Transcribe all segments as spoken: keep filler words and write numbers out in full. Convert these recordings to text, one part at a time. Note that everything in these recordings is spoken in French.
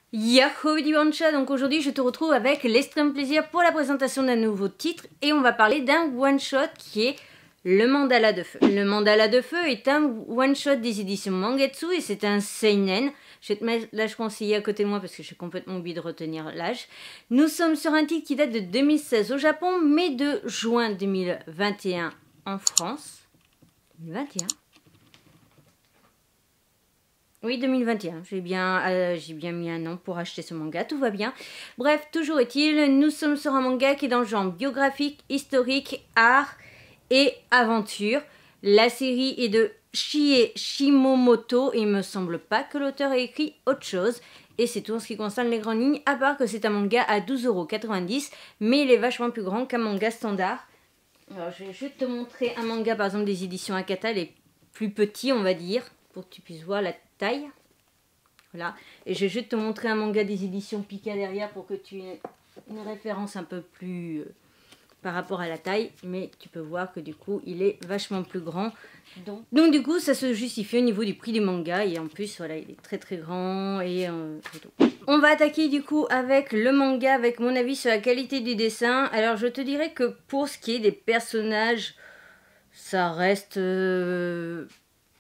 Yahoo Dibancha, donc aujourd'hui je te retrouve avec l'extrême plaisir pour la présentation d'un nouveau titre et on va parler d'un one-shot qui est le Mandala de Feu. Le Mandala de Feu est un one-shot des éditions Mangetsu et c'est un seinen. Je vais te mettre l'âge conseillé à côté de moi parce que j'ai complètement oublié de retenir l'âge. Nous sommes sur un titre qui date de deux mille seize au Japon mais de juin deux mille vingt et un en France. deux mille vingt et un Oui, deux mille vingt et un, j'ai bien, euh, j'ai bien mis un an pour acheter ce manga, tout va bien. Bref, toujours est-il, nous sommes sur un manga qui est dans le genre biographique, historique, art et aventure. La série est de Chie Shimomoto et il me semble pas que l'auteur ait écrit autre chose. Et c'est tout en ce qui concerne les grandes lignes, à part que c'est un manga à douze euros quatre-vingt-dix, mais il est vachement plus grand qu'un manga standard. Alors je vais juste te montrer un manga par exemple des éditions Akata, les plus petits on va dire, pour que tu puisses voir la taille. Voilà. Et je vais juste te montrer un manga des éditions Pika derrière pour que tu aies une référence un peu plus euh, par rapport à la taille. Mais tu peux voir que du coup, il est vachement plus grand. Donc, Donc du coup, ça se justifie au niveau du prix du manga. Et en plus, voilà, il est très très grand. Et euh, on va attaquer du coup avec le manga, avec mon avis sur la qualité du dessin. Alors, je te dirais que pour ce qui est des personnages, ça reste... Euh,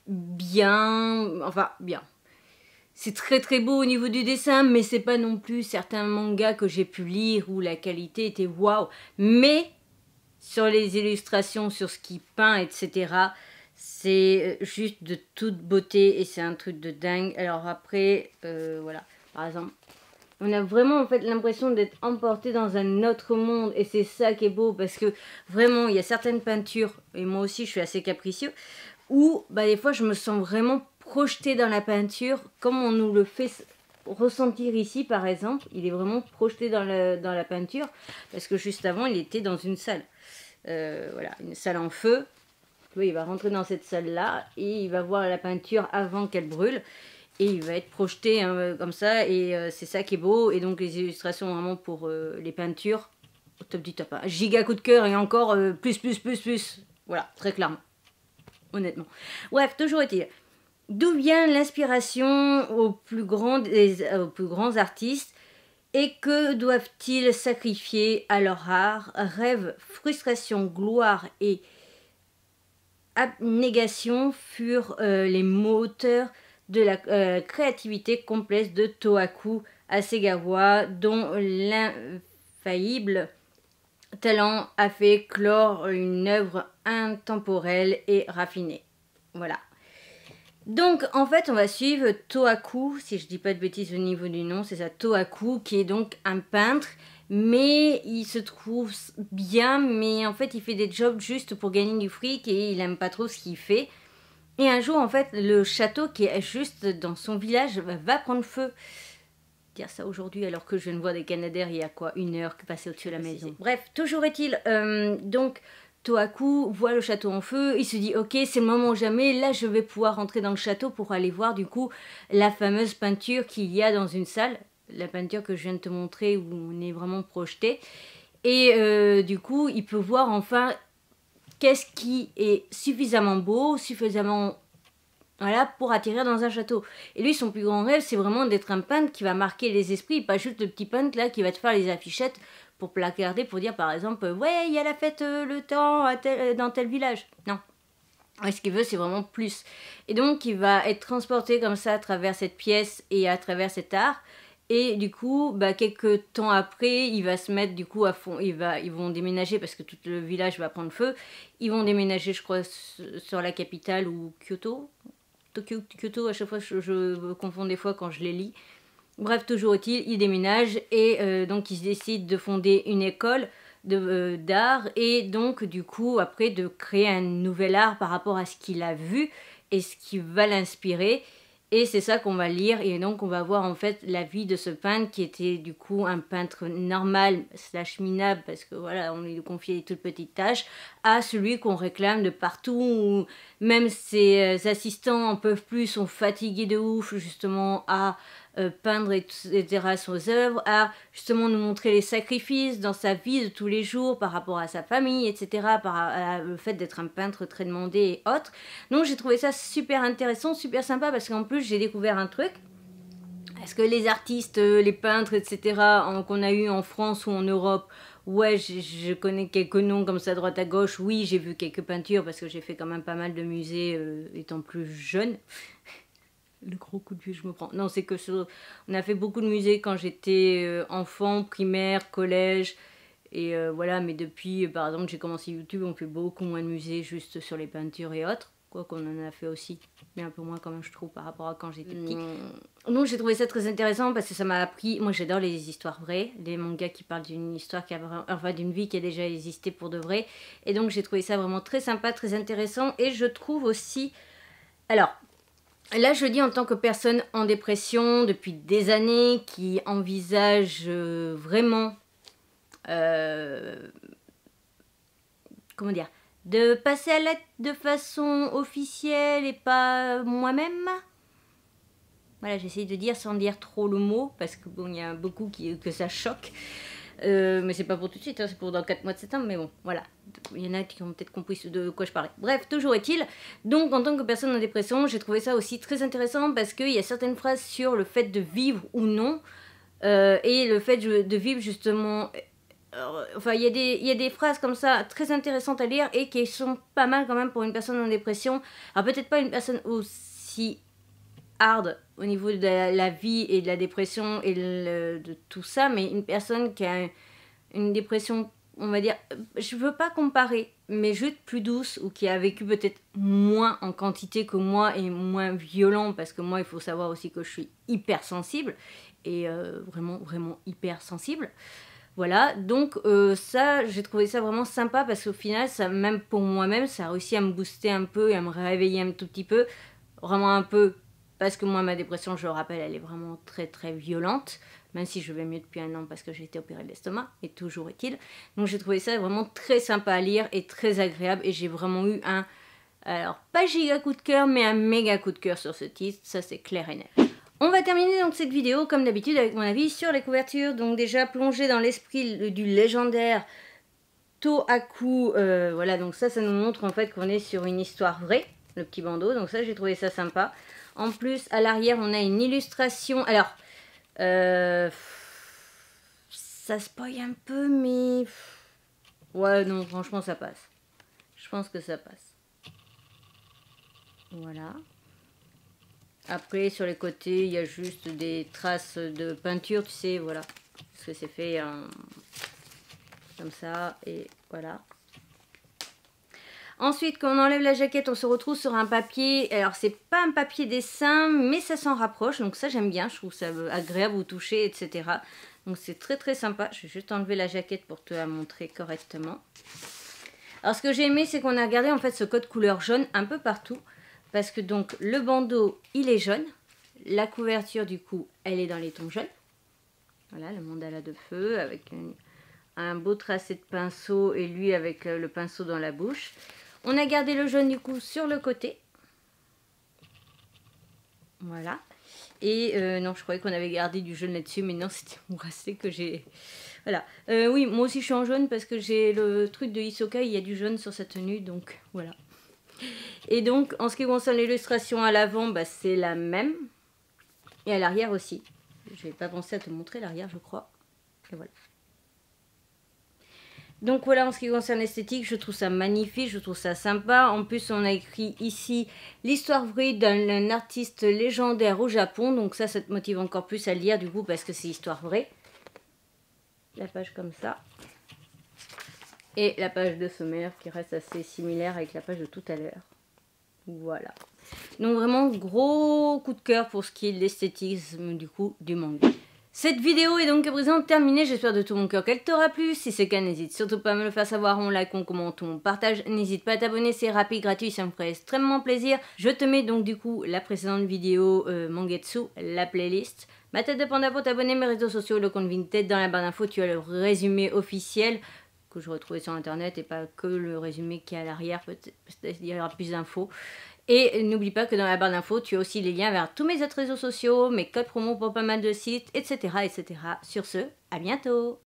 bien, enfin bien. C'est très très beau au niveau du dessin, mais c'est pas non plus certains mangas que j'ai pu lire où la qualité était waouh. Mais sur les illustrations, sur ce qu'il peint, et cetera, c'est juste de toute beauté et c'est un truc de dingue. Alors après, euh, voilà, par exemple, on a vraiment en fait l'impression d'être emporté dans un autre monde et c'est ça qui est beau parce que vraiment il y a certaines peintures, et moi aussi je suis assez capricieux, où bah, des fois je me sens vraiment projetée dans la peinture comme on nous le fait ressentir ici par exemple. Il est vraiment projeté dans, le, dans la peinture parce que juste avant il était dans une salle, euh, voilà, une salle en feu. Tu vois, il va rentrer dans cette salle là et il va voir la peinture avant qu'elle brûle. Et il va être projeté hein, comme ça, et euh, c'est ça qui est beau. Et donc les illustrations vraiment pour euh, les peintures, au top du top. Hein. Giga coup de cœur et encore euh, plus, plus, plus, plus. Voilà, très clairement. Honnêtement. Bref, toujours est-il. D'où vient l'inspiration aux plus grands, des, euh, aux plus grands artistes et que doivent-ils sacrifier à leur art? Rêve, frustration, gloire et abnégation furent euh, les moteurs de la euh, créativité complexe de Tohaku Hasegawa, dont l'infaillible talent a fait clore une œuvre intemporelle et raffinée. Voilà. Donc en fait on va suivre Tohaku, si je dis pas de bêtises au niveau du nom, c'est ça, Tohaku, qui est donc un peintre, mais il se trouve bien, mais en fait il fait des jobs juste pour gagner du fric et il aime pas trop ce qu'il fait. Et un jour, en fait, le château qui est juste dans son village va prendre feu. Dire ça aujourd'hui alors que je viens de voir des Canadaires il y a quoi, une heure que passer au-dessus de la maison. Bref, toujours est-il, euh, donc Tohaku voit le château en feu, il se dit ok c'est le moment ou jamais, là je vais pouvoir rentrer dans le château pour aller voir du coup la fameuse peinture qu'il y a dans une salle, la peinture que je viens de te montrer où on est vraiment projeté. Et euh, du coup il peut voir enfin qu'est-ce qui est suffisamment beau, suffisamment voilà, pour atterrir dans un château. Et lui, son plus grand rêve, c'est vraiment d'être un peintre qui va marquer les esprits, pas juste le petit peintre là qui va te faire les affichettes pour placarder, pour dire par exemple, ouais, il y a la fête euh, le temps à tel, dans tel village. Non. Et ce qu'il veut, c'est vraiment plus. Et donc, il va être transporté comme ça à travers cette pièce et à travers cet art. Et du coup, bah, quelques temps après, il va se mettre du coup à fond. Il va, ils vont déménager parce que tout le village va prendre feu. Ils vont déménager, je crois, sur la capitale ou Kyoto. Tokyo, Kyoto, à chaque fois, je, je confonds des fois quand je les lis. Bref, toujours est-il, il déménage et euh, donc il décide de fonder une école euh, d'art et donc du coup, après, de créer un nouvel art par rapport à ce qu'il a vu et ce qui va l'inspirer. Et c'est ça qu'on va lire et donc on va voir en fait la vie de ce peintre qui était du coup un peintre normal slash minable parce que voilà on lui confiait des toutes petites tâches à celui qu'on réclame de partout où même ses assistants en peuvent plus, sont fatigués de ouf justement à euh, peindre et cetera ses œuvres, à justement nous montrer les sacrifices dans sa vie de tous les jours par rapport à sa famille, et cetera. Par à, à, le fait d'être un peintre très demandé et autres. Donc j'ai trouvé ça super intéressant, super sympa parce qu'en plus j'ai découvert un truc. Est-ce que les artistes, les peintres, et cetera qu'on a eu en France ou en Europe, ouais, je, je connais quelques noms comme ça à droite à gauche. Oui, j'ai vu quelques peintures parce que j'ai fait quand même pas mal de musées euh, étant plus jeune. Le gros coup de vieux, je me prends. Non, c'est que sur... on a fait beaucoup de musées quand j'étais euh, enfant, primaire, collège. Et euh, voilà, mais depuis, euh, par exemple, j'ai commencé YouTube, on fait beaucoup moins de musées juste sur les peintures et autres. Quoi qu'on en a fait aussi, mais un peu moins quand même, je trouve, par rapport à quand j'étais petit. Mmh. Donc j'ai trouvé ça très intéressant parce que ça m'a appris... Moi, j'adore les histoires vraies, les mangas qui parlent d'une histoire qui a vraiment... Enfin, d'une vie qui a déjà existé pour de vrai. Et donc j'ai trouvé ça vraiment très sympa, très intéressant. Et je trouve aussi... Alors... Là, je le dis en tant que personne en dépression depuis des années, qui envisage euh, vraiment, euh, comment dire, de passer à l'aide de façon officielle et pas moi-même. Voilà, j'essaye de dire sans dire trop le mot, parce que bon, il y a beaucoup qui, que ça choque. Euh, mais c'est pas pour tout de suite, hein, c'est pour dans quatre mois de septembre, mais bon, voilà. Il y en a qui ont peut-être compris de quoi je parlais. Bref, toujours est-il. Donc, en tant que personne en dépression, j'ai trouvé ça aussi très intéressant parce qu'il y a certaines phrases sur le fait de vivre ou non, euh, et le fait de vivre justement... Euh, enfin, il y, a des, il y a des phrases comme ça très intéressantes à lire et qui sont pas mal quand même pour une personne en dépression. Alors, peut-être pas une personne aussi hard au niveau de la, la vie et de la dépression et le, de tout ça, mais une personne qui a une dépression, on va dire, je veux pas comparer, mais juste plus douce, ou qui a vécu peut-être moins en quantité que moi et moins violent, parce que moi il faut savoir aussi que je suis hyper sensible et euh, vraiment vraiment hyper sensible. Voilà, donc euh, ça, j'ai trouvé ça vraiment sympa parce qu'au final, ça, même pour moi-même, ça a réussi à me booster un peu et à me réveiller un tout petit peu, vraiment un peu. Parce que moi, ma dépression, je le rappelle, elle est vraiment très très violente. Même si je vais mieux depuis un an parce que j'ai été opérée de l'estomac. Et toujours est-il. Donc j'ai trouvé ça vraiment très sympa à lire et très agréable. Et j'ai vraiment eu un... Alors, pas giga coup de cœur, mais un méga coup de cœur sur ce titre. Ça, c'est clair et net. On va terminer donc cette vidéo, comme d'habitude, avec mon avis sur les couvertures. Donc déjà, plongé dans l'esprit du légendaire Tohaku. Euh, voilà, donc ça, ça nous montre en fait qu'on est sur une histoire vraie. Le petit bandeau. Donc ça, j'ai trouvé ça sympa. En plus, à l'arrière, on a une illustration. Alors, euh, ça spoil un peu, mais... Ouais, non, franchement, ça passe. Je pense que ça passe. Voilà. Après, sur les côtés, il y a juste des traces de peinture, tu sais, voilà. Parce que c'est fait euh, comme ça, et voilà. Ensuite, quand on enlève la jaquette, on se retrouve sur un papier. Alors, c'est pas un papier dessin, mais ça s'en rapproche. Donc ça, j'aime bien. Je trouve ça agréable au toucher, et cetera. Donc c'est très très sympa. Je vais juste enlever la jaquette pour te la montrer correctement. Alors, ce que j'ai aimé, c'est qu'on a gardé en fait ce code couleur jaune un peu partout. Parce que donc, le bandeau, il est jaune. La couverture, du coup, elle est dans les tons jaunes. Voilà, le mandala de feu avec une, un beau tracé de pinceau et lui avec le pinceau dans la bouche. On a gardé le jaune du coup sur le côté. Voilà. Et euh, non, je croyais qu'on avait gardé du jaune là-dessus, mais non, c'était mon bracelet que j'ai... Voilà. Euh, oui, moi aussi je suis en jaune parce que j'ai le truc de Hisoka, il y a du jaune sur sa tenue, donc voilà. Et donc, en ce qui concerne l'illustration à l'avant, bah, c'est la même. Et à l'arrière aussi. Je vais pas penser à te montrer l'arrière, je crois. Et voilà. Donc voilà, en ce qui concerne l'esthétique, je trouve ça magnifique, je trouve ça sympa. En plus, on a écrit ici l'histoire vraie d'un artiste légendaire au Japon. Donc ça, ça te motive encore plus à le lire du coup parce que c'est histoire vraie. La page comme ça. Et la page de sommaire qui reste assez similaire avec la page de tout à l'heure. Voilà. Donc vraiment, gros coup de cœur pour ce qui est de l'esthétisme du coup du manga. Cette vidéo est donc à présent terminée, j'espère de tout mon cœur qu'elle t'aura plu. Si c'est le cas, n'hésite surtout pas à me le faire savoir, on like, on commente, on partage. N'hésite pas à t'abonner, c'est rapide, gratuit, ça me ferait extrêmement plaisir. Je te mets donc du coup la précédente vidéo euh, Mangetsu, la playlist. Ma tête de panda pour t'abonner, mes réseaux sociaux, le compte Vinted, dans la barre d'infos, tu as le résumé officiel que je retrouvais sur internet et pas que le résumé qui est à l'arrière, peut-être il y aura plus d'infos. Et n'oublie pas que dans la barre d'infos, tu as aussi les liens vers tous mes autres réseaux sociaux, mes codes promo pour pas mal de sites, et cetera et cetera. Sur ce, à bientôt!